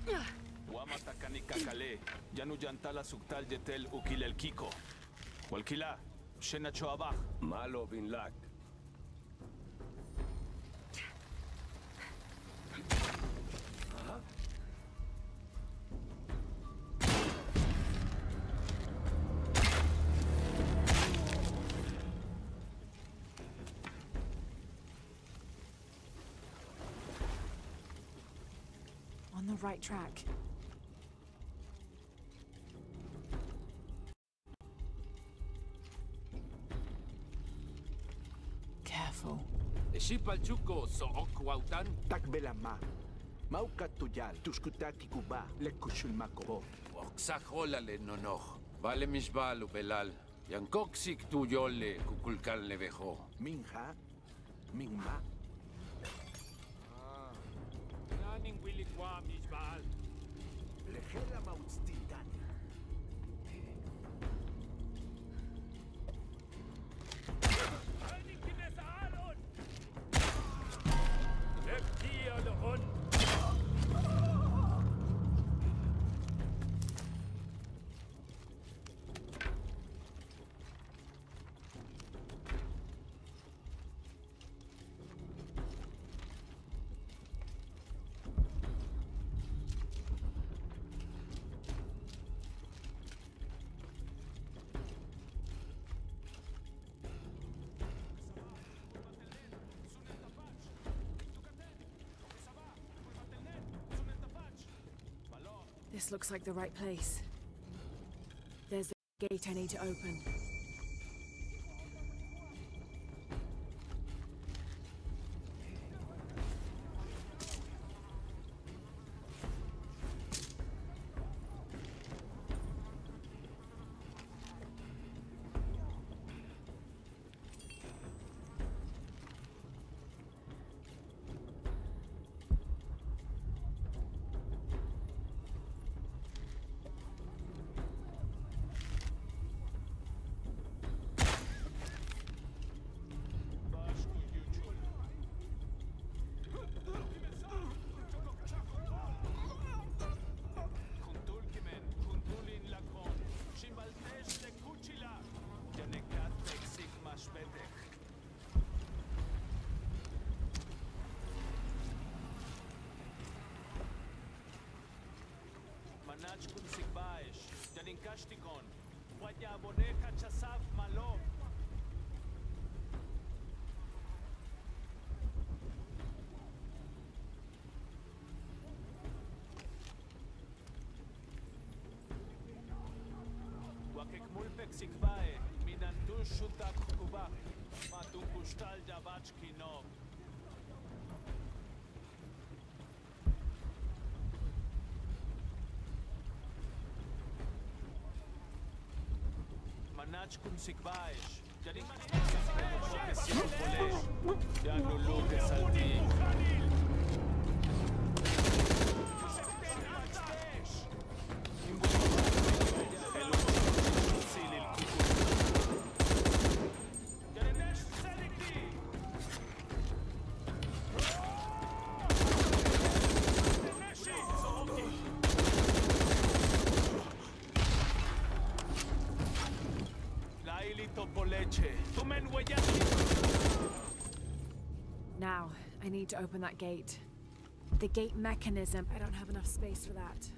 Wamatakani kakale, yanuyantala suktal yetel ukilel kiko. Walkila, shenacho abaj. Malo bin lak. On the right track. Careful. Shipalchuko so okwautan. Takbelama. Maukat tuyal, tuskutaki kuba, lekushul makobo. Oksajolale nonoch. Vale misbal ubelal. Yankoksik tuyole kukulkal nevejo. Minja, mingma. Naning wilikwa misbal. Lejela mautstitan. This looks like the right place. There's the gate I need to open. Manach kun sikbaesh, janinkashtikon, waya boneca chasav malom. Wakekmulpek sikbae, minantun shutak kubak, matun kustal javachki no. Manach kun sikbaesh, janin Januluke salti. Now, I need to open that gate. The gate mechanism. I don't have enough space for that.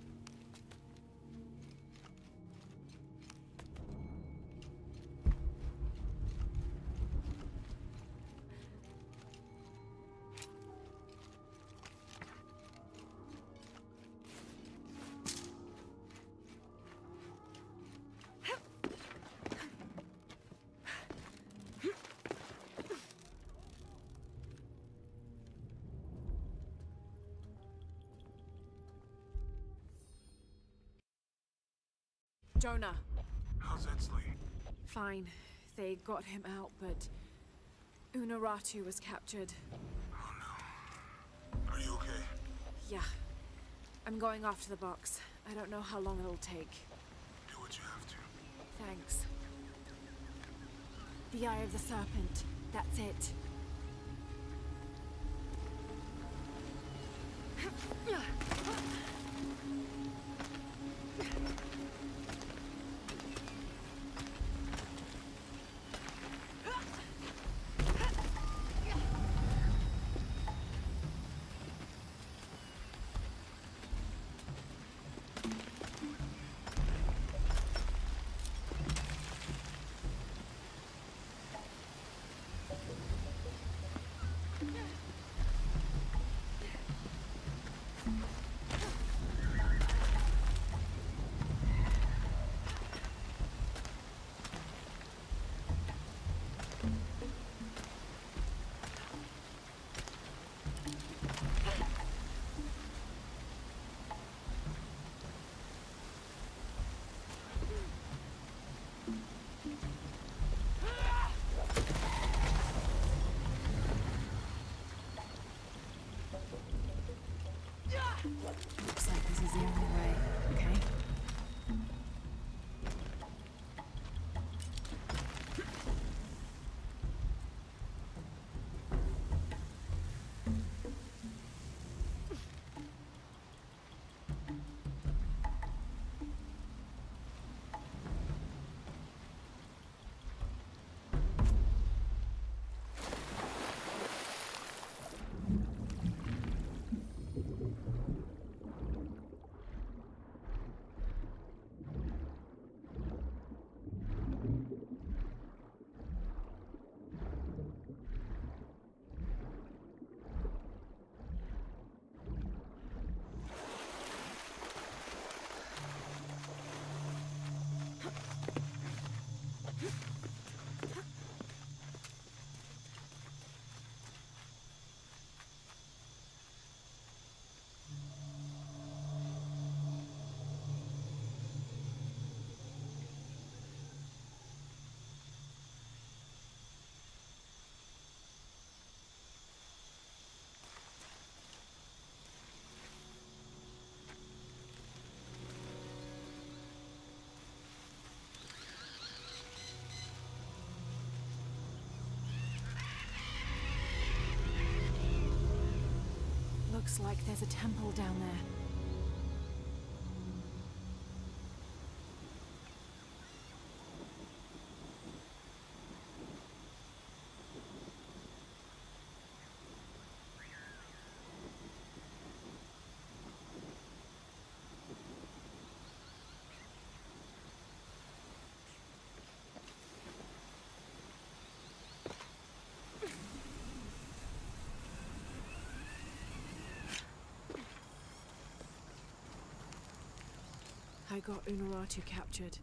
Jonah. How's Edsley? Fine. They got him out, but Unuratu was captured. Oh no. Are you okay? Yeah. I'm going off to the box. I don't know how long it'll take. Do what you have to. Thanks. The Eye of the Serpent. That's it. Looks like this is the only way, okay? Looks like there's a temple down there. I got Unuratu captured.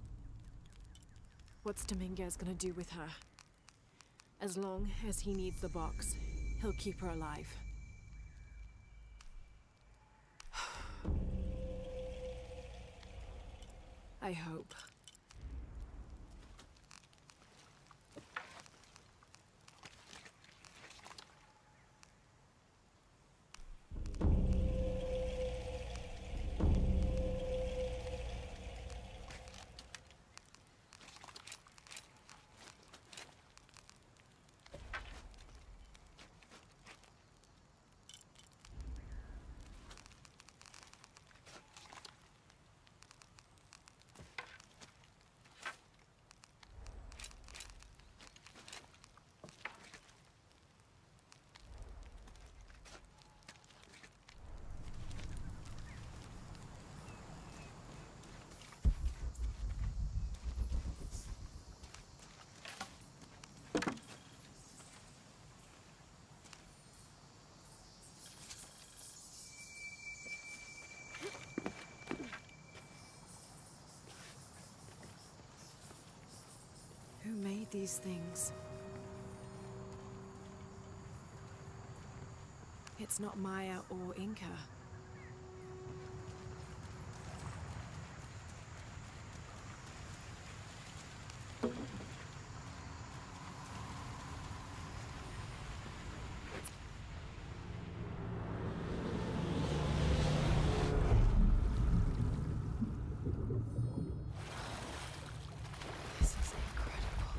What's Dominguez gonna do with her? As long as he needs the box, he'll keep her alive. I hope. Who made these things? It's not Maya or Inca. This is incredible.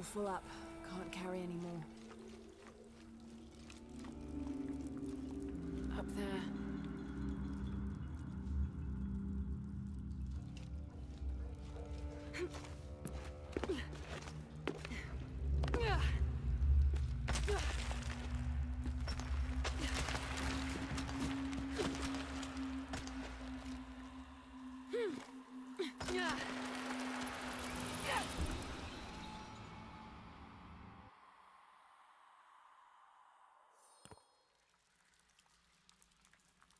all full up. Can't carry any more.